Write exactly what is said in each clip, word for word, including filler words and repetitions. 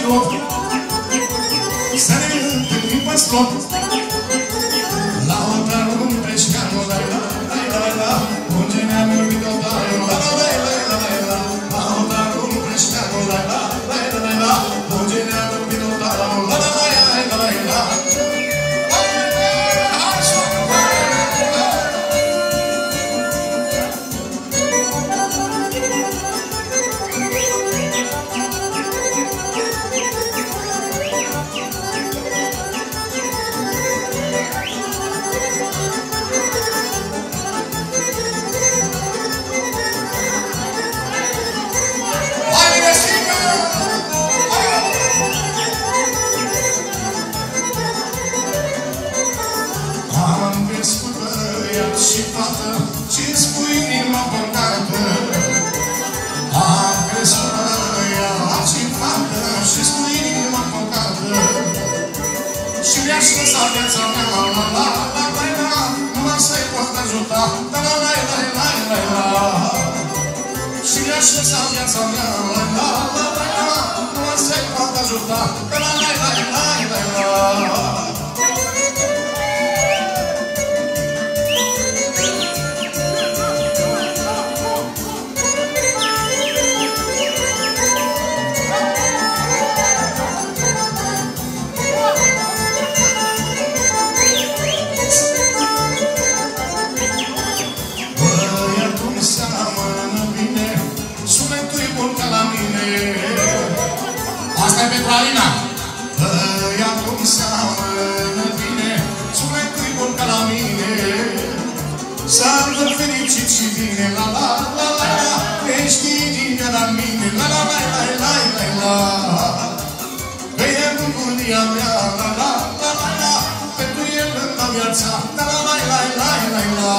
tot să ne întâlnim pe scop. La altarul Umpreșcanul, la la la la la, unde ne-am iubit odată, la la la la la la. La altarul Umpreșcanul, la la la la la, unde ne-am iubit odată, la la la la la la. Ce-mi spui inima păcată? Am crescut băiat și fată, și-mi spui inima păcată. Și mi-aș lăsa viața mea, la la la la la la, numai să-i pot ajuta, la la la la la la la. Și mi-aș lăsa viața mea, la la la la la, numai să-i pot ajuta, la la la la la la la. Asta-i pentru Alina. Băiatul seamănă bine, sunetul-i bun ca la mine. S-am fericit și bine, la la la la la, ești inima la mine, la la la la la la la. Că e bucuria mea, la la la la la, pentru el îmi dau viața, la la la la la la la.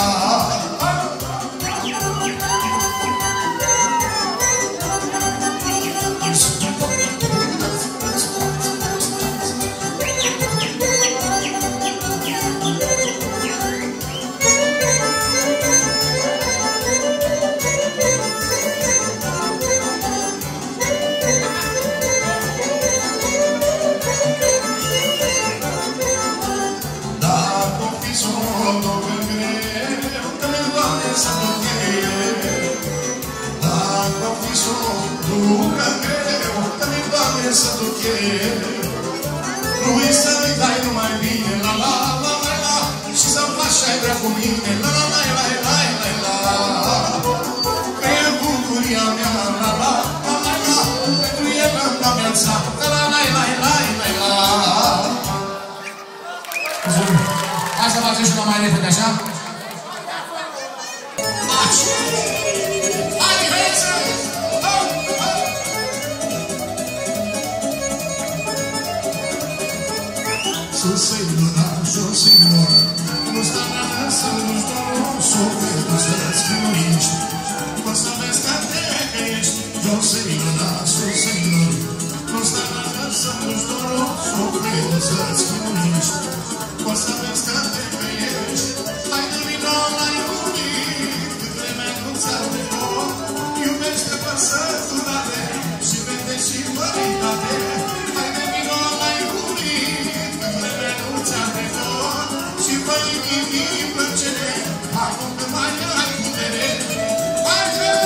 Să duche, lui să-i dai numai bine, la la la la la, și să-mi faci ce-ai vrea cu mine, la la la la la la la. Că e bucuria mea, la la la la la, pentru el îmi dau viața, la la la la la la la. Hai să facem și una mai repede, așa? Așa! Hai, diferență! Senhor, Senhor, Senhor, nos dá graça, nos dá o sofrer dos seus filhos. Possa ver que até este, Senhor, Senhor, Senhor, nos dá graça, nos dá o sofrer dos seus filhos. Possa ver que até este, vai terminar lá em comigo, que tremendo no céu de cor, e o beijo que passa tudo a ver, se vende se vai a ver, vai terminar lá em comigo. Și voi inimi plăcere, acum că mai ai putere. Hai, bă!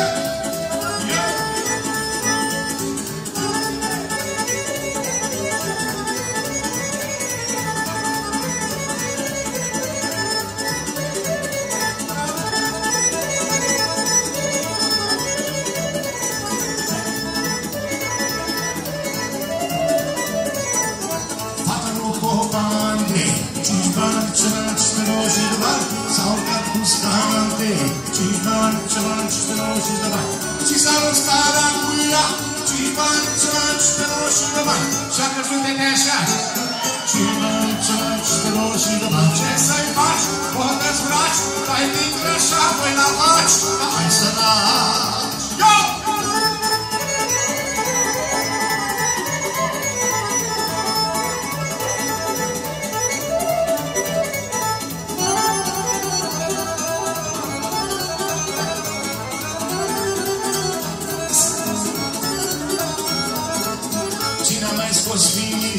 Fata nu copande, cinci bani, celălalt și peroși și de bani, s-au urcat cu scante, cinci bani, celălalt și peroși și de bani, și s-a răstat la cuia, cinci bani, celălalt și peroși și de bani, și-a căzut de neașa, cinci bani, celălalt și peroși și de bani, ce să-i faci, o dezbraci, dai din greșa, păi la faci, hai să lași, yo!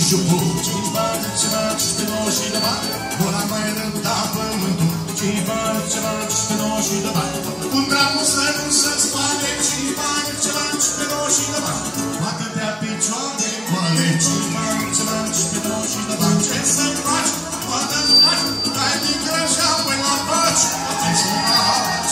șupu. Cinci bani, ceva, cinci nouă și de bani, nu l-am mai răbda pământul. Cinci bani, ceva, cinci nouă și de bani, un dracu să nu se spane. Cinci bani, ceva, cinci nouă și de bani, atâtea picioare goale. Cinci bani, ceva, cinci nouă și de bani, ce să-mi faci? Poate-ți faci, dai din greșea până la faci. Hai să faci.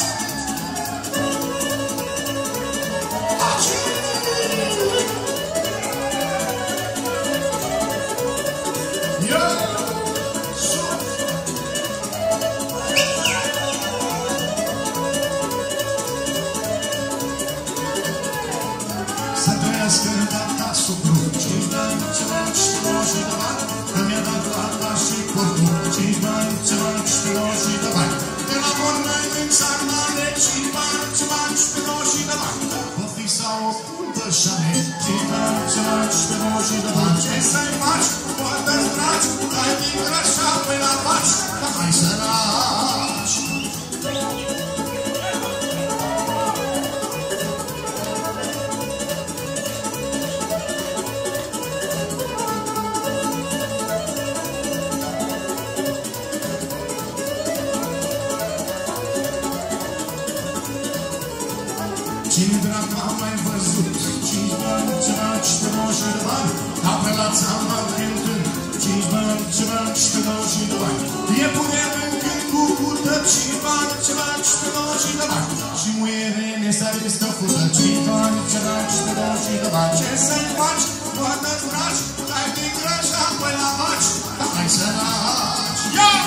Să trăiască tata supru. Cinci bani, ceva, cinci nouă și de bani, că mi-a dat tata și corpul. Cinci bani, ceva, cinci nouă și de bani, de la mormânt în sarmale. Cinci bani, ceva, cinci nouă și de bani, o fi sau o pulpășane. Cinci bani, ceva, cinci nouă și de bani, ce să-i faci? Poate-ți dragi, dai din greșea până la faci, dar hai să lași. Cine dracu am mai văzut? Cinci bani, ceva, cinci nouă și de bani, ca pe la țeama cântând. Cinci bani, ceva, cinci nouă și de bani, e punem în când cu curtă. Cinci bani, ceva, cinci nouă și de bani, și muiere ne-stai stăfută. Cinci bani, ceva, cinci nouă și de bani, ce să-i faci? Poate-ți dragi, dai din greșea până la faci, dar hai să lași. Iau!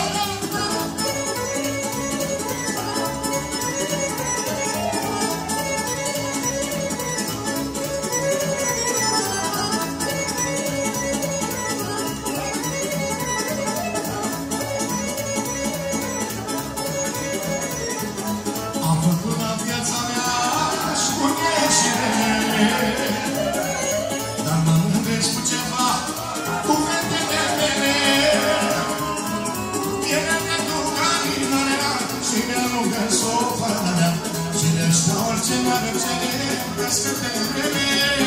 Dar mă mândresc cu ceva, cu fetele mele. Ele mi-aduc animalea și mi-alungă sofana mea, și le-aș da orice mărăcele ca fetele mele.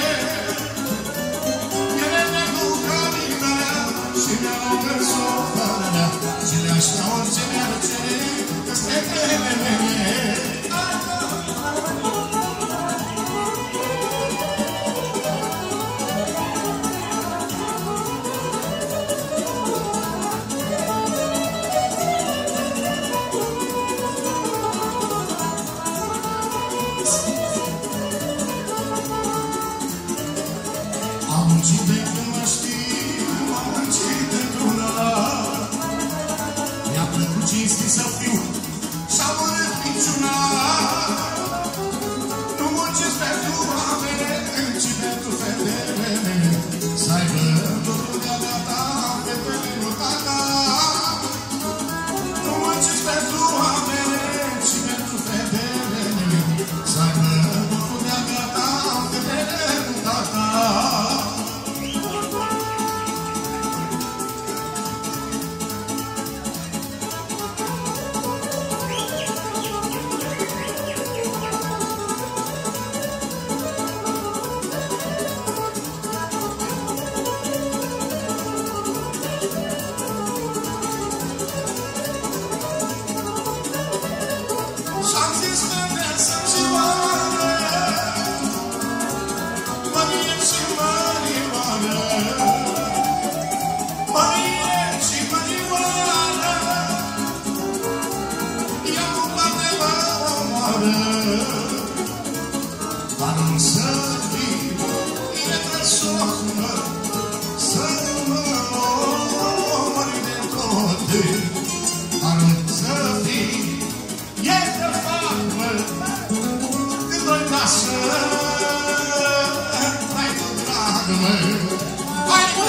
Ele mi-aduc animalea și mi-alungă sofana mea, și le-aș da orice mărăcele ca fetele mele. Am muncit de când mă știu, am muncit într-una. Mi-a plăcut cinstit să fiu și-am urât niciuna. Nu muncesc pentru oameni, ci pentru fetele mele, să aibă totul de-a gata, fetele nu tata. Nu muncesc pentru oameni, ci pentru fetele mele, să aibă totul de-a gata, fetele nu tata. Și-am zis că să-mi și oare, mărie și mărioară, mărie și mărioară, ea cu parte mă omoară. Dar nu să fii, e trăsohnă, să mă omori de toate. Dar nu să fii, e de facă, când o-i pasă, hai tu, dragă mă, hai tu!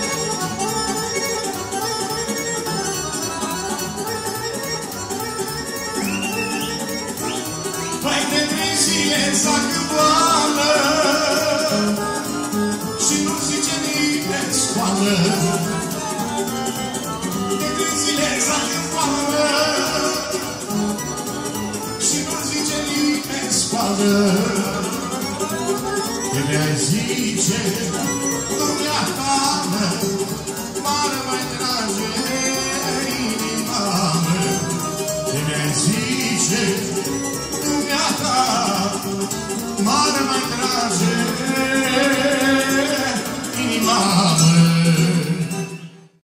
Păi de trei zile zacă boală și nu zice nimeni scoală. De trei zile zacă boală și nu zice nimeni scoală. De le-ai zice, dumneata mă, zice, dumneata, mare mai trage inima mea.